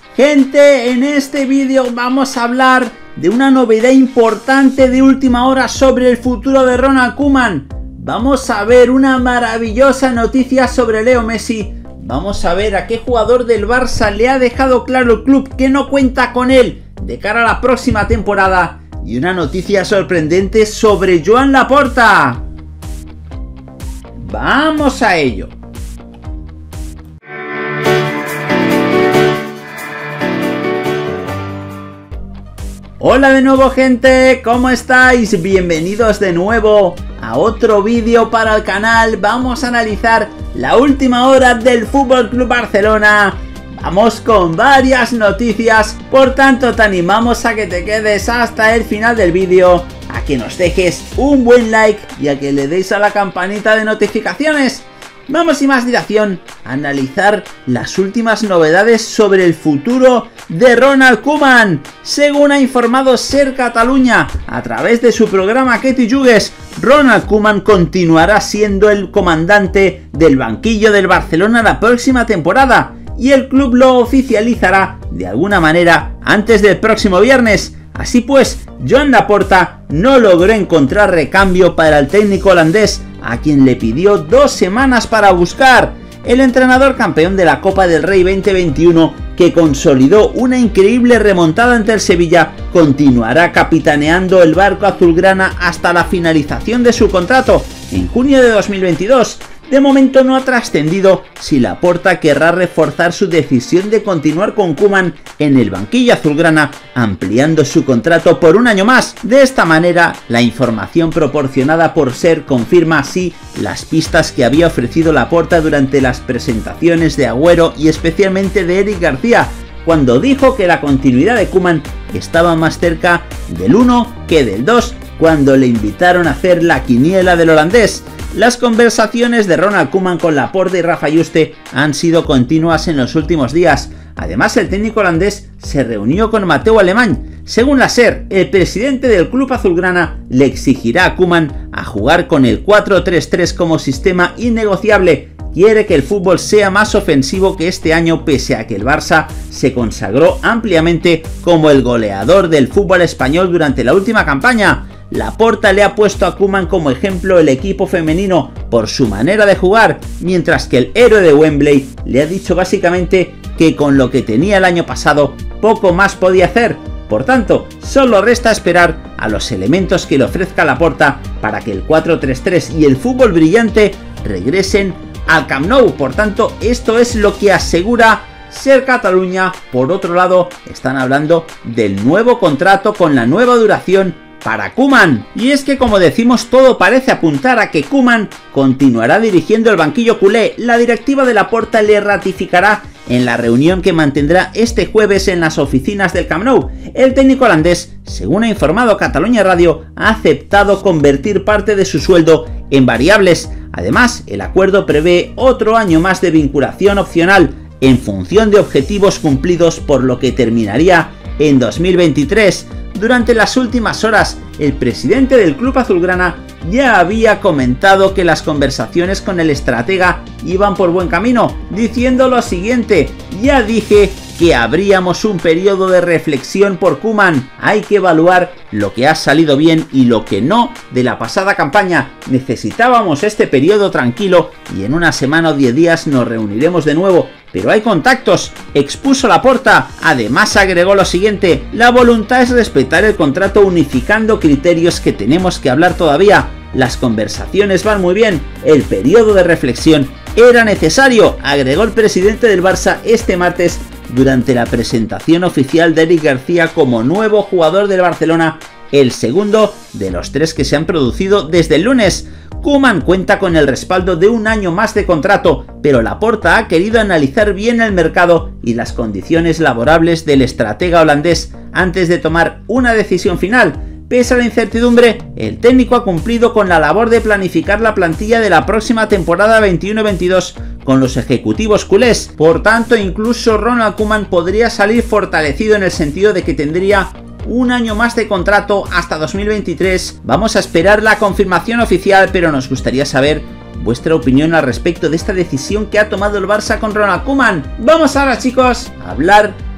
Gente, en este vídeo vamos a hablar de una novedad importante de última hora sobre el futuro de Ronald Koeman. Vamos a ver una maravillosa noticia sobre Leo Messi. Vamos a ver a qué jugador del Barça le ha dejado claro el club que no cuenta con él de cara a la próxima temporada. Y una noticia sorprendente sobre Joan Laporta. ¡Vamos a ello! Hola de nuevo, gente, ¿cómo estáis? Bienvenidos de nuevo a otro vídeo para el canal. Vamos a analizar la última hora del FC Barcelona. Vamos con varias noticias, por tanto te animamos a que te quedes hasta el final del vídeo, a que nos dejes un buen like y a que le deis a la campanita de notificaciones. Vamos sin más dilación a analizar las últimas novedades sobre el futuro de Ronald Koeman. Según ha informado Ser Catalunya a través de su programa Que t'hi jugues, Ronald Koeman continuará siendo el comandante del banquillo del Barcelona la próxima temporada y el club lo oficializará de alguna manera antes del próximo viernes. Así pues, Joan Laporta no logró encontrar recambio para el técnico holandés, a quien le pidió 2 semanas para buscar. El entrenador campeón de la Copa del Rey 2021, que consolidó una increíble remontada ante el Sevilla, continuará capitaneando el barco azulgrana hasta la finalización de su contrato en junio de 2022. De momento no ha trascendido si Laporta querrá reforzar su decisión de continuar con Koeman en el banquillo azulgrana, ampliando su contrato por un año más. De esta manera, la información proporcionada por Ser confirma así las pistas que había ofrecido Laporta durante las presentaciones de Agüero y especialmente de Eric García, cuando dijo que la continuidad de Koeman estaba más cerca del 1 que del 2, cuando le invitaron a hacer la quiniela del holandés. Las conversaciones de Ronald Koeman con Laporta y Rafa Yuste han sido continuas en los últimos días. Además, el técnico holandés se reunió con Mateu Alemany. Según la Ser, el presidente del club azulgrana le exigirá a Koeman a jugar con el 4-3-3 como sistema innegociable. Quiere que el fútbol sea más ofensivo que este año, pese a que el Barça se consagró ampliamente como el goleador del fútbol español durante la última campaña. Laporta le ha puesto a Koeman como ejemplo el equipo femenino por su manera de jugar, mientras que el héroe de Wembley le ha dicho básicamente que con lo que tenía el año pasado poco más podía hacer. Por tanto, solo resta esperar a los elementos que le ofrezca Laporta para que el 4-3-3 y el fútbol brillante regresen al Camp Nou. Por tanto, esto es lo que asegura Ser Catalunya. Por otro lado, están hablando del nuevo contrato con la nueva duración para Koeman. Y es que, como decimos, todo parece apuntar a que Koeman continuará dirigiendo el banquillo culé. La directiva de Laporta le ratificará en la reunión que mantendrá este jueves en las oficinas del Camp Nou. El técnico holandés, según ha informado Catalunya Radio, ha aceptado convertir parte de su sueldo en variables. Además, el acuerdo prevé otro año más de vinculación opcional en función de objetivos cumplidos, por lo que terminaría en 2023. Durante las últimas horas, el presidente del club azulgrana ya había comentado que las conversaciones con el estratega iban por buen camino, diciendo lo siguiente: ya dije que abríamos un periodo de reflexión por Koeman, hay que evaluar lo que ha salido bien y lo que no de la pasada campaña. Necesitábamos este periodo tranquilo y en una semana o 10 días nos reuniremos de nuevo, pero hay contactos, expuso Laporta. Además agregó lo siguiente: la voluntad es respetar el contrato unificando criterios que tenemos que hablar todavía. Las conversaciones van muy bien, el periodo de reflexión era necesario, agregó el presidente del Barça este martes durante la presentación oficial de Eric García como nuevo jugador del Barcelona, el segundo de los 3 que se han producido desde el lunes. Koeman cuenta con el respaldo de un año más de contrato, pero Laporta ha querido analizar bien el mercado y las condiciones laborables del estratega holandés antes de tomar una decisión final. Pese a la incertidumbre, el técnico ha cumplido con la labor de planificar la plantilla de la próxima temporada 21-22 con los ejecutivos culés. Por tanto, incluso Ronald Koeman podría salir fortalecido en el sentido de que tendría un año más de contrato hasta 2023. Vamos a esperar la confirmación oficial, pero nos gustaría saber vuestra opinión al respecto de esta decisión que ha tomado el Barça con Ronald Koeman. Vamos ahora, chicos, a hablar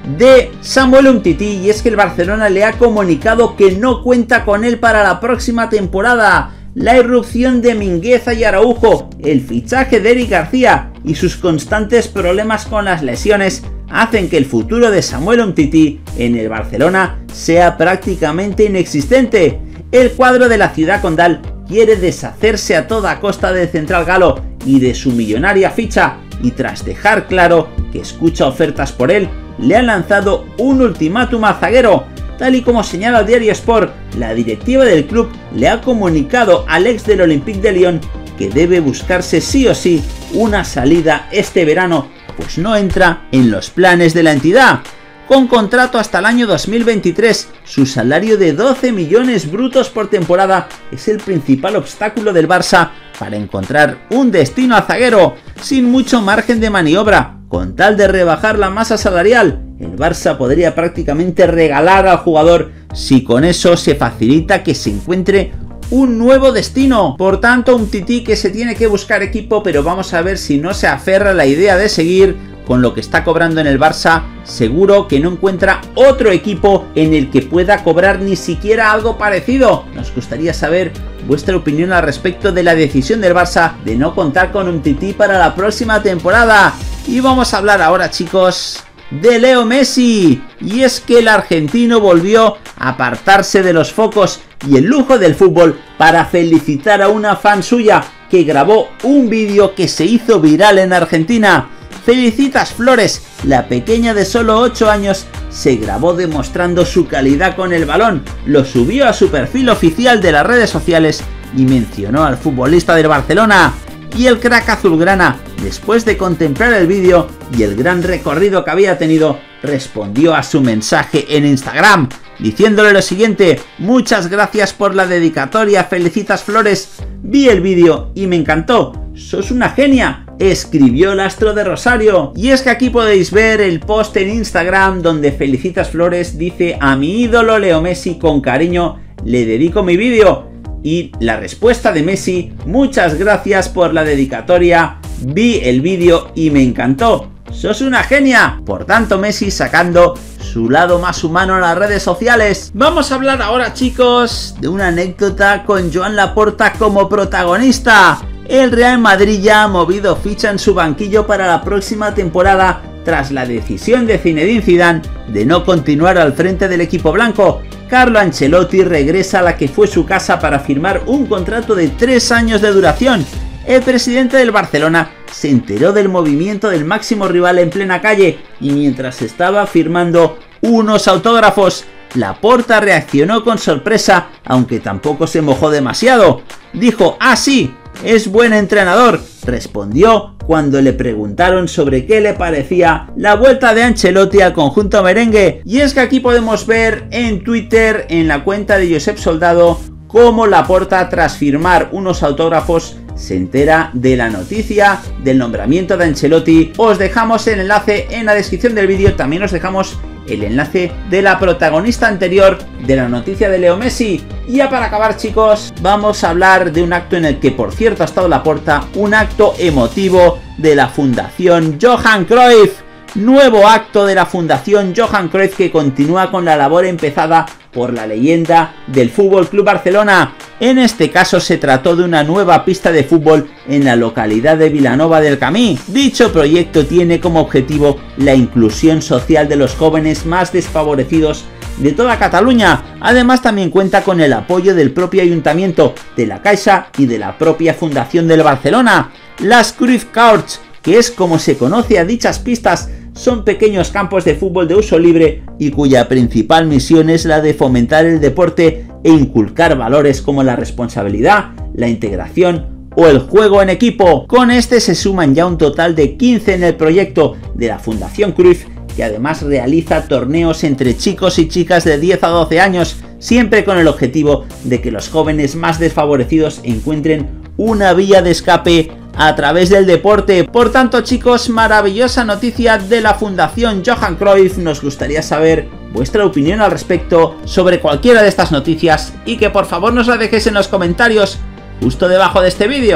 de Samuel Umtiti, y es que el Barcelona le ha comunicado que no cuenta con él para la próxima temporada. La irrupción de Mingueza y Araujo, el fichaje de Eric García y sus constantes problemas con las lesiones hacen que el futuro de Samuel Umtiti en el Barcelona sea prácticamente inexistente. El cuadro de la ciudad condal quiere deshacerse a toda costa del central galo y de su millonaria ficha, y tras dejar claro que escucha ofertas por él, le han lanzado un ultimátum al zaguero. Tal y como señala el diario Sport, la directiva del club le ha comunicado al ex del Olympique de Lyon que debe buscarse sí o sí una salida este verano, pues no entra en los planes de la entidad. Con contrato hasta el año 2023, su salario de 12 millones brutos por temporada es el principal obstáculo del Barça para encontrar un destino al zaguero, sin mucho margen de maniobra. Con tal de rebajar la masa salarial, el Barça podría prácticamente regalar al jugador si con eso se facilita que se encuentre un nuevo destino. Por tanto, Umtiti que se tiene que buscar equipo, pero vamos a ver si no se aferra a la idea de seguir con lo que está cobrando en el Barça. Seguro que no encuentra otro equipo en el que pueda cobrar ni siquiera algo parecido. Nos gustaría saber vuestra opinión al respecto de la decisión del Barça de no contar con Umtiti para la próxima temporada. Y vamos a hablar ahora, chicos, de Leo Messi. Y es que el argentino volvió a apartarse de los focos y el lujo del fútbol para felicitar a una fan suya que grabó un vídeo que se hizo viral en Argentina. Felicitas Flores, la pequeña de solo 8 años, se grabó demostrando su calidad con el balón, lo subió a su perfil oficial de las redes sociales y mencionó al futbolista del Barcelona. Y el crack azulgrana, después de contemplar el vídeo y el gran recorrido que había tenido, respondió a su mensaje en Instagram, diciéndole lo siguiente: muchas gracias por la dedicatoria, Felicitas Flores, vi el vídeo y me encantó, sos una genia, escribió el astro de Rosario. Y es que aquí podéis ver el post en Instagram donde Felicitas Flores dice: a mi ídolo Leo Messi con cariño le dedico mi vídeo. Y la respuesta de Messi: muchas gracias por la dedicatoria, vi el vídeo y me encantó, sos una genia. Por tanto, Messi sacando su lado más humano en las redes sociales. Vamos a hablar ahora, chicos, de una anécdota con Joan Laporta como protagonista. El Real Madrid ya ha movido ficha en su banquillo para la próxima temporada tras la decisión de Zinedine Zidane de no continuar al frente del equipo blanco. Carlo Ancelotti regresa a la que fue su casa para firmar un contrato de 3 años de duración. El presidente del Barcelona se enteró del movimiento del máximo rival en plena calle y mientras estaba firmando unos autógrafos, Laporta reaccionó con sorpresa, aunque tampoco se mojó demasiado. Dijo: ah, sí, es buen entrenador, respondió cuando le preguntaron sobre qué le parecía la vuelta de Ancelotti al conjunto merengue. Y es que aquí podemos ver en Twitter, en la cuenta de Josep Soldado, cómo Laporta, tras firmar unos autógrafos, se entera de la noticia del nombramiento de Ancelotti. Os dejamos el enlace en la descripción del vídeo, también os dejamos el enlace de la protagonista anterior de la noticia de Leo Messi. Y ya para acabar, chicos, vamos a hablar de un acto en el que, por cierto, ha estado Laporta, un acto emotivo de la Fundación Johan Cruyff. Nuevo acto de la Fundación Johan Cruyff que continúa con la labor empezada por la leyenda del Fútbol Club Barcelona. En este caso se trató de una nueva pista de fútbol en la localidad de Vilanova del Camí. Dicho proyecto tiene como objetivo la inclusión social de los jóvenes más desfavorecidos de toda Cataluña. Además, también cuenta con el apoyo del propio ayuntamiento, de la Caixa y de la propia Fundación del Barcelona. Las Cruyff Courts, que es como se conoce a dichas pistas, son pequeños campos de fútbol de uso libre y cuya principal misión es la de fomentar el deporte e inculcar valores como la responsabilidad, la integración o el juego en equipo. Con este se suman ya un total de 15 en el proyecto de la Fundación Cruyff, que además realiza torneos entre chicos y chicas de 10 a 12 años, siempre con el objetivo de que los jóvenes más desfavorecidos encuentren una vía de escape a través del deporte. Por tanto, chicos, maravillosa noticia de la Fundación Johan Cruyff. Nos gustaría saber vuestra opinión al respecto sobre cualquiera de estas noticias y que por favor nos la dejéis en los comentarios justo debajo de este vídeo.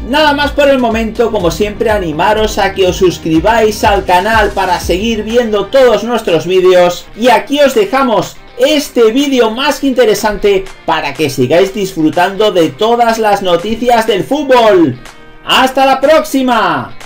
Nada más por el momento, como siempre animaros a que os suscribáis al canal para seguir viendo todos nuestros vídeos, y aquí os dejamos este vídeo más que interesante para que sigáis disfrutando de todas las noticias del fútbol. ¡Hasta la próxima!